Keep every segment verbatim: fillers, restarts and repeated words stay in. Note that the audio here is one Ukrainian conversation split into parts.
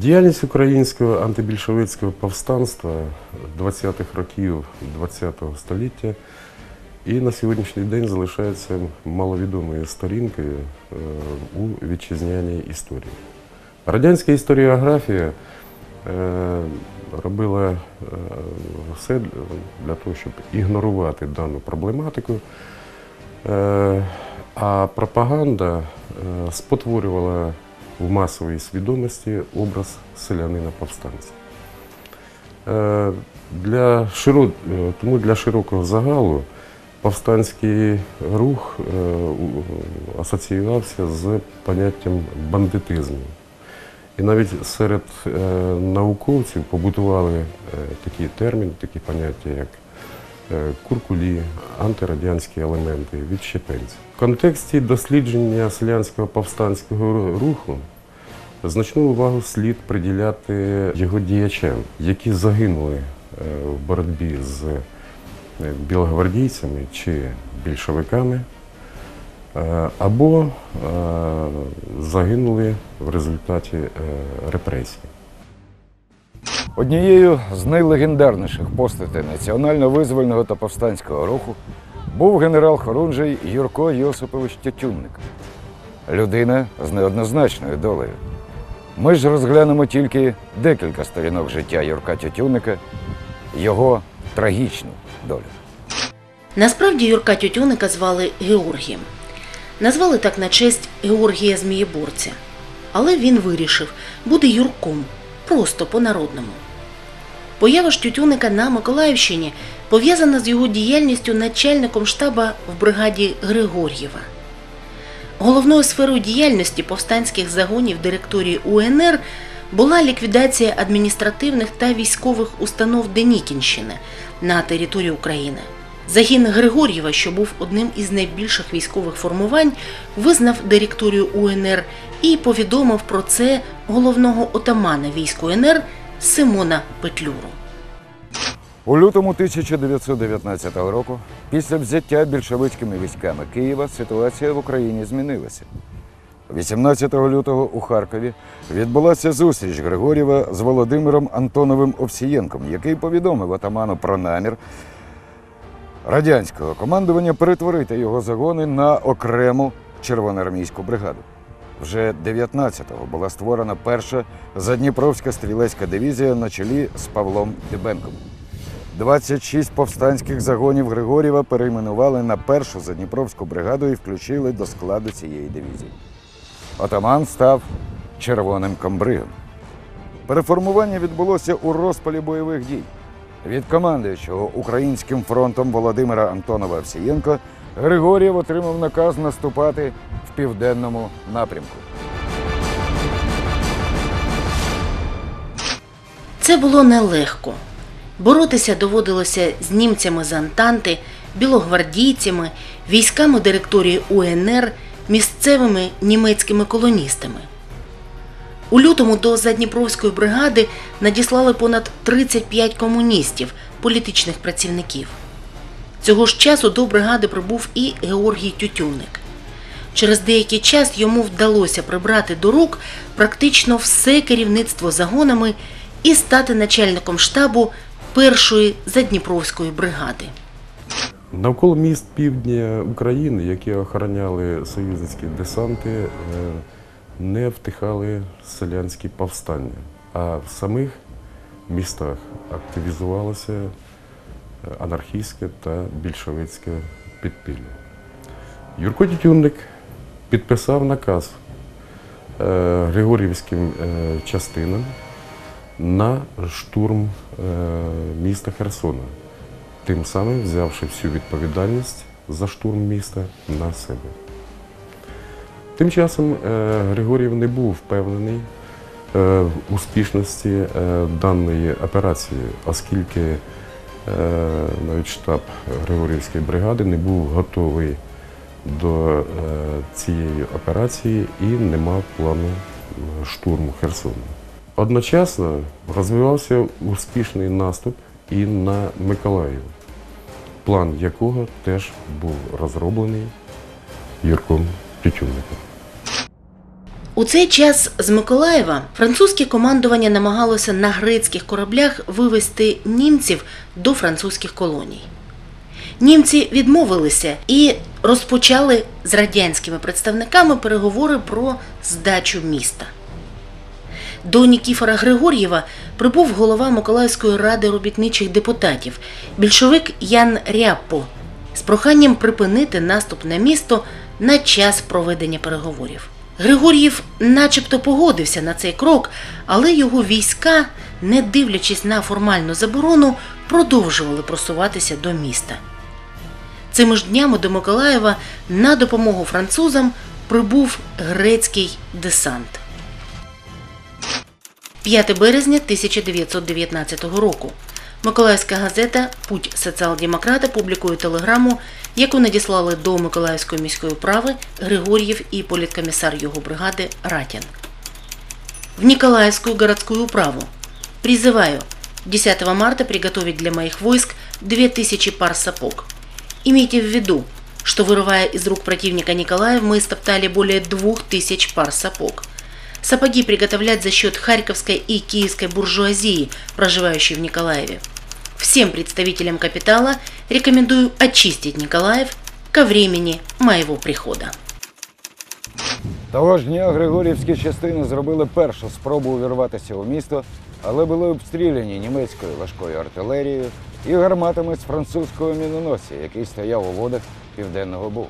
Діяльність українського антибільшовицького повстанства двадцятих років ХХ століття і на сьогоднішній день залишається маловідомою сторінкою у вітчизняній історії. Радянська історіографія робила все для того, щоб ігнорувати дану проблематику, а пропаганда спотворювала в масовій свідомості образ селянина-повстанця. Для широ... Тому для широкого загалу повстанський рух асоціювався з поняттям бандитизму. І навіть серед науковців побутували такі терміни, такі поняття, як куркулі, антирадянські елементи, відщепенці. В контексті дослідження селянського повстанського руху значну увагу слід приділяти його діячам, які загинули в боротьбі з білогвардійцями чи більшовиками, або загинули в результаті репресій. Однією з найлегендарніших постатей національно-визвольного та повстанського руху був генерал-хорунжий Юрко Йосипович Тютюнник. Людина з неоднозначною долею. Ми ж розглянемо тільки декілька сторінок життя Юрка Тютюнника, його трагічну долю. Насправді Юрка Тютюнника звали Георгієм. Назвали так на честь Георгія Змієборця. Але він вирішив бути Юрком, просто по-народному. Поява ж Тютюнника на Миколаївщині пов'язана з його діяльністю начальником штаба в бригаді Григор'єва. Головною сферою діяльності повстанських загонів директорії У Ен Ер була ліквідація адміністративних та військових установ Денікінщини на території України. Загін Григор'єва, що був одним із найбільших військових формувань, визнав директорію У Ен Ер і повідомив про це головного отамана військ У Ен Ер Симона Петлюру. У лютому тисяча дев'ятсот дев'ятнадцятого року, після взяття більшовицькими військами Києва, ситуація в Україні змінилася. вісімнадцятого лютого у Харкові відбулася зустріч Григор'єва з Володимиром Антоновим Овсієнком, який повідомив отаману про намір радянського командування перетворити його загони на окрему червоноармійську бригаду. Вже дев'ятнадцятого була створена перша Задніпровська стрілецька дивізія на чолі з Павлом Дибенком. двадцять шість повстанських загонів Григор'єва перейменували на першу Задніпровську бригаду і включили до складу цієї дивізії. Отаман став червоним комбригом. Переформування відбулося у розпалі бойових дій. Від командуючого Українським фронтом Володимира Антонова Овсієнка Григор'єв отримав наказ наступати в південному напрямку. Це було нелегко. Боротися доводилося з німцями з Антанти, білогвардійцями, військами директорії У Ен Ер, місцевими німецькими колоністами. У лютому до Задніпровської бригади надіслали понад тридцять п'ять комуністів, політичних працівників. Цього ж часу до бригади прибув і Георгій Тютюнник. Через деякий час йому вдалося прибрати до рук практично все керівництво загонами і стати начальником штабу першої Задніпровської бригади. Навколо міст півдня України, які охороняли союзницькі десанти, не втихали селянські повстання, а в самих містах активізувалося анархістське та більшовицьке підпілля. Юрко Тютюнник підписав наказ Григор'ївським частинам на штурм міста Херсона, тим самим взявши всю відповідальність за штурм міста на себе. Тим часом Григор'єв не був впевнений в успішності даної операції, оскільки навіть штаб Григор'ївської бригади не був готовий до цієї операції і не мав плану штурму Херсону. Одночасно розвивався успішний наступ і на Миколаїв, план якого теж був розроблений Юрком Тютюнником. У цей час з Миколаєва французьке командування намагалося на грецьких кораблях вивезти німців до французьких колоній. Німці відмовилися і розпочали з радянськими представниками переговори про здачу міста. До Нікіфора Григор'єва прибув голова Миколаївської ради робітничих депутатів, більшовик Ян Ряппо, з проханням припинити наступ на місто на час проведення переговорів. Григор'єв начебто погодився на цей крок, але його війська, не дивлячись на формальну заборону, продовжували просуватися до міста. Цими ж днями до Миколаєва на допомогу французам прибув грецький десант. п'ятого березня тисяча дев'ятсот дев'ятнадцятого року. Миколаївська газета «Путь соціал-демократа» публікує телеграму, яку надіслали до Миколаївської міської управи Григор'єв і політкомісар його бригади Ратін. В Николаевскую городскую управу. Призываю десятого марта приготовить для моих войск две тысячи пар сапог. Имейте в виду, что, вырывая из рук противника Николаев, мы стоптали более двух тысяч пар сапог. Сапоги приготовлять за счет харьковской и киевской буржуазии, проживающей в Николаеве. Всем представителям капитала рекомендую очистить Николаев ко времени моего прихода. Того ж дня Григорівські частини зробили першу спробу увірватися у місто, але були обстріляні німецькою важкою артилерією і гарматами з французького міноносця, який стояв у водах Південного Бугу.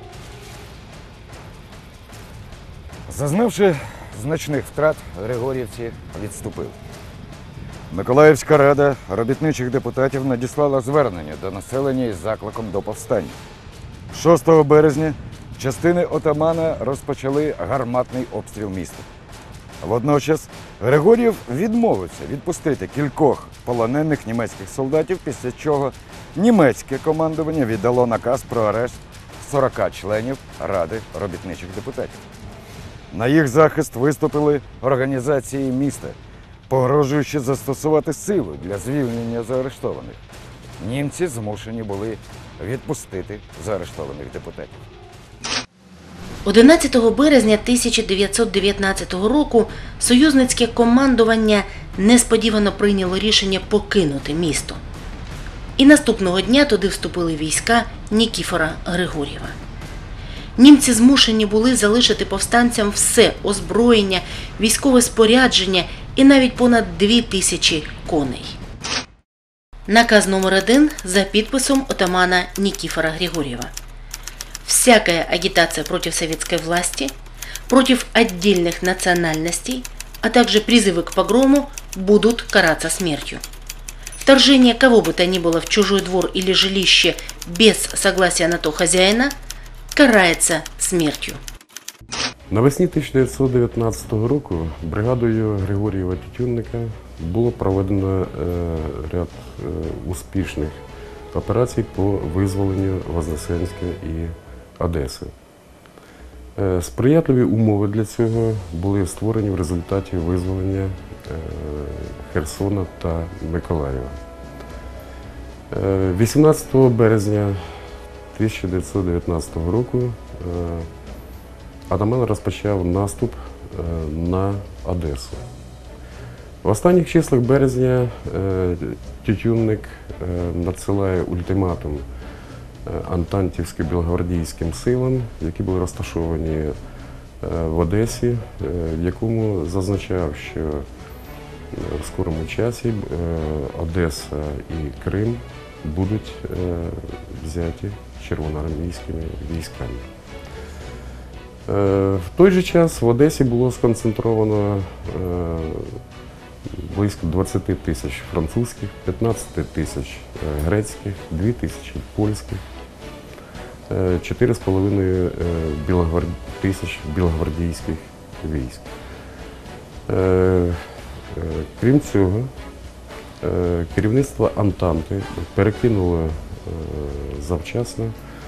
Зазнавши значних втрат, григорівці відступили. Миколаївська рада робітничих депутатів надіслала звернення до населення із закликом до повстання. шостого березня частини отамана розпочали гарматний обстріл міста. Водночас Григор'єв відмовився відпустити кількох полонених німецьких солдатів, після чого німецьке командування віддало наказ про арешт сорока членів Ради робітничих депутатів. На їх захист виступили організації міста, погрожуючи застосувати силу для звільнення заарештованих. Німці змушені були відпустити заарештованих депутатів. одинадцятого березня тисяча дев'ятсот дев'ятнадцятого року союзницьке командування несподівано прийняло рішення покинути місто. І наступного дня туди вступили війська Нікіфора Григор'єва. Німці змушені були залишити повстанцям все озброєння, військове спорядження і навіть понад дві тисячі коней. Наказ номер один за підписом отамана Никифора Григорьева. Всякая агитация против советской власти, против отдельных национальностей, а также призывы к погрому будут караться смертью. Вторжение кого бы то ни было в чужой двор или жилище без согласия на то хозяина карається смертю. Навесні тисяча дев'ятсот дев'ятнадцятого року бригадою Григор'єва Тютюнника було проведено е, ряд е, успішних операцій по визволенню Вознесенська і Одеси. Е, сприятливі умови для цього були створені в результаті визволення е, Херсона та Миколаєва. Е, вісімнадцятого березня тисяча дев'ятсот дев'ятнадцятого року е, атаман розпочав наступ е, на Одесу. В останніх числах березня е, Тютюнник е, надсилає ультиматум е, антантівським білогвардійським силам, які були розташовані е, в Одесі, е, в якому зазначав, що в скорому часі е, Одеса і Крим будуть е, взяті червоноармійськими військами. Е, в той же час в Одесі було сконцентровано е, близько двадцяти тисяч французьких, п'ятнадцяти тисяч грецьких, дві тисячі польських, чотири з половиною тисяч білогвардійських військ. Крім цього, керівництво Антанти перекинуло завчасно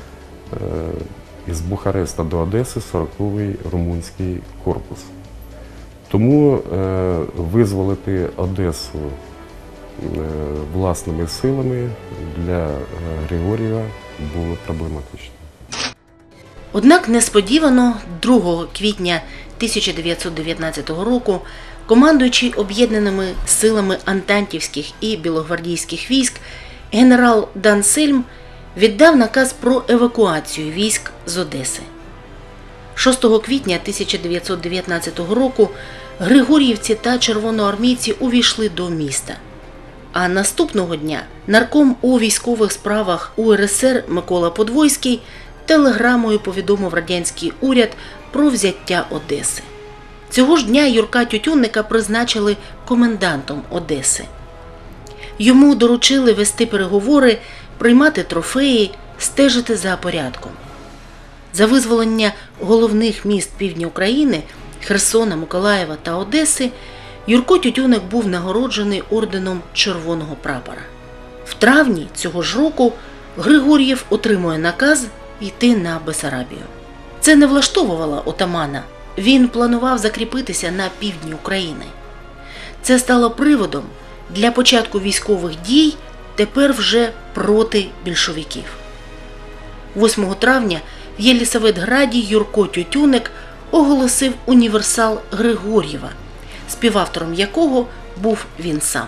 із Бухареста до Одеси сороковий румунський корпус. Тому е, визволити Одесу е, власними силами для е, Григор'єва було проблематично. Однак несподівано другого квітня тисяча дев'ятсот дев'ятнадцятого року командуючий об'єднаними силами антантівських і білогвардійських військ генерал Дансельм віддав наказ про евакуацію військ з Одеси. шостого квітня тисяча дев'ятсот дев'ятнадцятого року григоріївці та червоноармійці увійшли до міста. А наступного дня нарком у військових справах У Ер Ес Ер Микола Подвойський телеграмою повідомив радянський уряд про взяття Одеси. Цього ж дня Юрка Тютюнника призначили комендантом Одеси. Йому доручили вести переговори, приймати трофеї, стежити за порядком. За визволення головних міст півдня України – Херсона, Миколаєва та Одеси – Юрко Тютюнник був нагороджений орденом Червоного прапора. В травні цього ж року Григор'єв отримує наказ йти на Бессарабію. Це не влаштовувало отамана. Він планував закріпитися на півдні України. Це стало приводом для початку військових дій тепер вже проти більшовиків. восьмого травня в Єлісаветграді Юрко Тютюнник оголосив універсал Григор'єва, співавтором якого був він сам.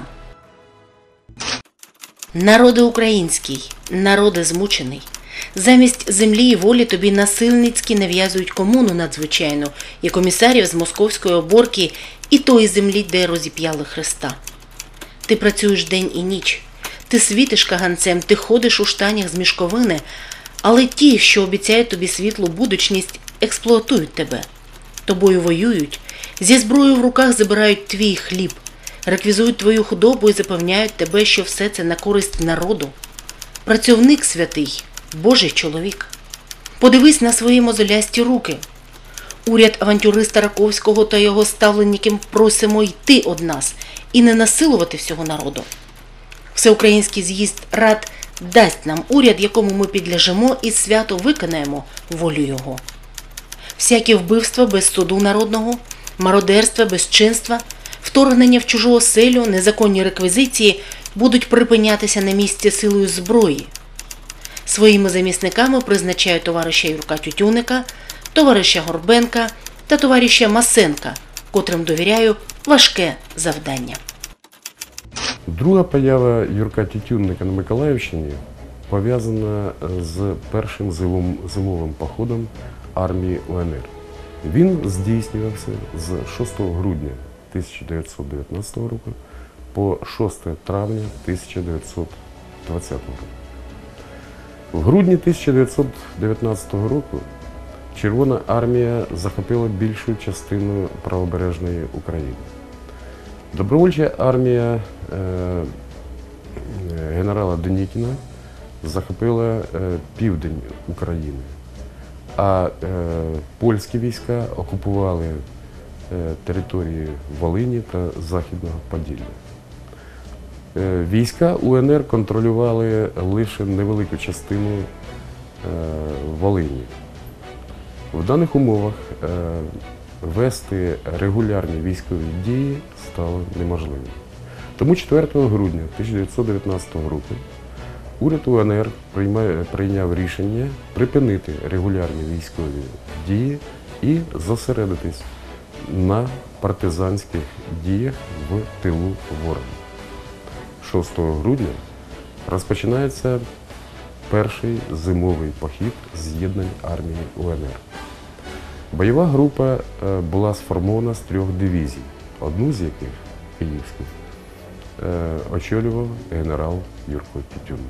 Народи український, народи змучений, замість землі і волі тобі насильницьки нав'язують комуну надзвичайну і комісарів з московської оборки і тої землі, де розіп'яли Христа. Ти працюєш день і ніч, ти світиш каганцем, ти ходиш у штанях з мішковини, але ті, що обіцяють тобі світлу будучність, експлуатують тебе. Тобою воюють, зі зброєю в руках забирають твій хліб, реквізують твою худобу і запевняють тебе, що все це на користь народу. Працівник святий, Божий чоловік. Подивись на свої мозолясті руки. Уряд авантюриста Раковського та його ставленників просимо йти од нас і не насилувати всього народу. Всеукраїнський з'їзд рад дасть нам уряд, якому ми підляжемо і свято виконаємо волю його. Всякі вбивства без суду народного, мародерства, безчинства, вторгнення в чужу оселю, незаконні реквізиції будуть припинятися на місці силою зброї. Своїми замісниками призначаю товариша Юрка Тютюнника, товариша Горбенка та товариша Масенка, котрим довіряю важке завдання. Друга поява Юрка Тютюнника на Миколаївщині пов'язана з першим зимовим походом армії У Ен Ер. Він здійснювався з шостого грудня тисяча дев'ятсот дев'ятнадцятого року по шосте травня тисяча дев'ятсот двадцятого року. В грудні тисяча дев'ятсот дев'ятнадцятого року Червона армія захопила більшу частину правобережної України. Добровольча армія е, генерала Денікіна захопила е, південь України, а е, польські війська окупували е, території Волині та Західного Поділля. Е, війська У Ен Ер контролювали лише невелику частину е, Волині. В даних умовах е, вести регулярні військові дії стало неможливим. Тому четвертого грудня тисяча дев'ятсот дев'ятнадцятого року уряд У Ен Ер прийняв рішення припинити регулярні військові дії і зосередитись на партизанських діях в тилу ворога. шостого грудня розпочинається перший зимовий похід з'єднань армії У Ен Ер. Бойова група була сформована з трьох дивізій, одну з яких, київську, очолював генерал Юрко Тютюнник.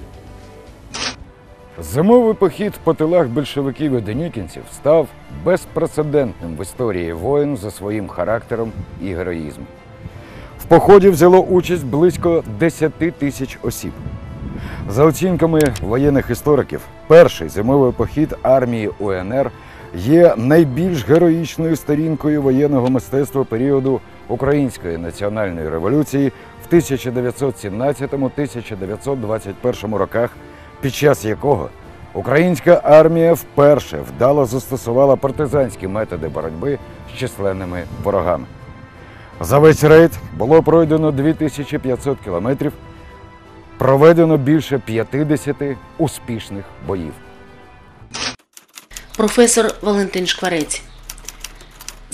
Зимовий похід по тилах більшовиків і денікінців став безпрецедентним в історії воїн за своїм характером і героїзмом. В поході взяло участь близько десяти тисяч осіб. За оцінками воєнних істориків, перший зимовий похід армії У Ен Ер є найбільш героїчною сторінкою воєнного мистецтва періоду Української національної революції в тисяча дев'ятсот сімнадцятому — тисяча дев'ятсот двадцять першому роках, під час якого українська армія вперше вдало застосувала партизанські методи боротьби з численними ворогами. За весь рейд було пройдено дві тисячі п'ятсот кілометрів, проведено більше п'ятдесят успішних боїв. Професор Валентин Шкварець.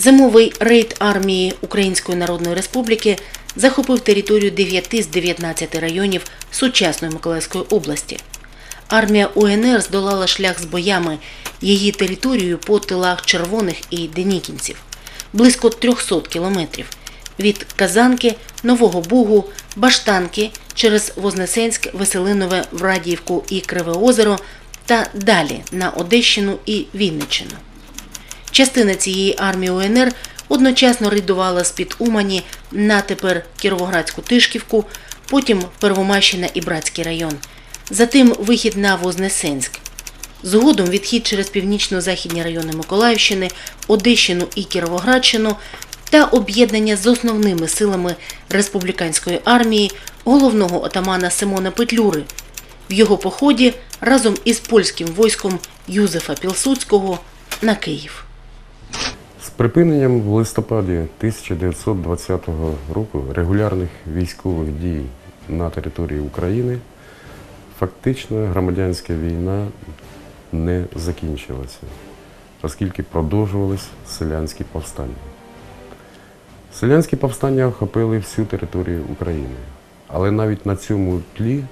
Зимовий рейд армії Української Народної Республіки захопив територію дев'яти з дев'ятнадцяти районів сучасної Миколаївської області. Армія УНР здолала шлях з боями її територією по тилах Червоних і Денікінців – близько трьохсот кілометрів – від Казанки, Нового Бугу, Баштанки через Вознесенськ, Веселинове, Врадіївку і Криве Озеро та далі на Одещину і Вінниччину. Частина цієї армії УНР одночасно рейдувала з-під Умані на тепер Кіровоградську Тишківку, потім Первомайщина і Братський район, затим вихід на Вознесенськ. Згодом відхід через північно-західні райони Миколаївщини, Одещину і Кіровоградщину та об'єднання з основними силами республіканської армії головного отамана Симона Петлюри в його поході разом із польським військом Юзефа Пілсудського на Київ. З припиненням в листопаді тисяча дев'ятсот двадцятого року регулярних військових дій на території України фактично громадянська війна не закінчилася, оскільки продовжувалися селянські повстання. Селянські повстання охопили всю територію України, але навіть на цьому тлі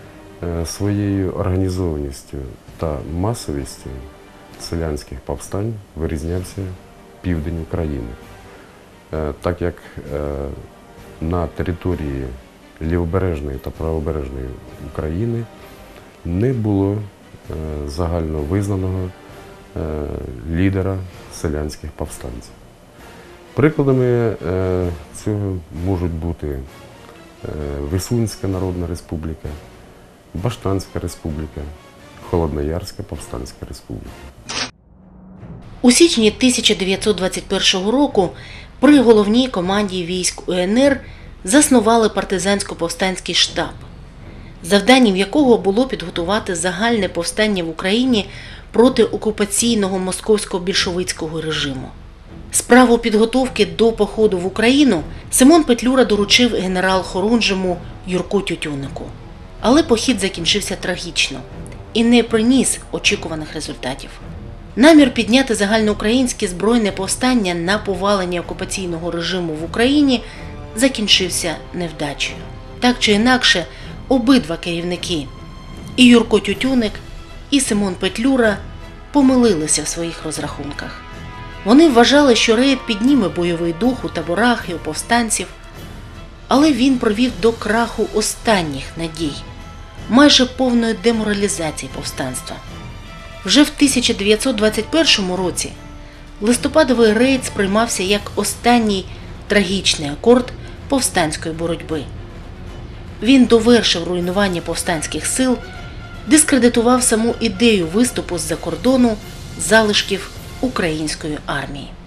своєю організованістю та масовістю селянських повстань вирізнявся південь України, так як на території лівобережної та правобережної України не було загально визнаного лідера селянських повстанців. Прикладами цього можуть бути Висунська Народна Республіка, Баштанська Республіка, Холодноярська Повстанська Республіка. У січні тисяча дев'ятсот двадцять першого року при головній команді військ УНР заснували партизансько-повстанський штаб, завданням якого було підготувати загальне повстання в Україні проти окупаційного московського більшовицького режиму. Справу підготовки до походу в Україну Симон Петлюра доручив генерал-хорунжому Юрку Тютюннику. Але похід закінчився трагічно і не приніс очікуваних результатів. Намір підняти загальноукраїнське збройне повстання на повалення окупаційного режиму в Україні закінчився невдачею. Так чи інакше, обидва керівники – і Юрко Тютюнник, і Симон Петлюра – помилилися в своїх розрахунках. Вони вважали, що рейд підніме бойовий дух у таборах і у повстанців, але він привів до краху останніх надій, майже повної деморалізації повстанства. Вже в тисяча дев'ятсот двадцять першому році листопадовий рейд сприймався як останній трагічний акорд повстанської боротьби. Він довершив руйнування повстанських сил, дискредитував саму ідею виступу з-за кордону залишків української армії.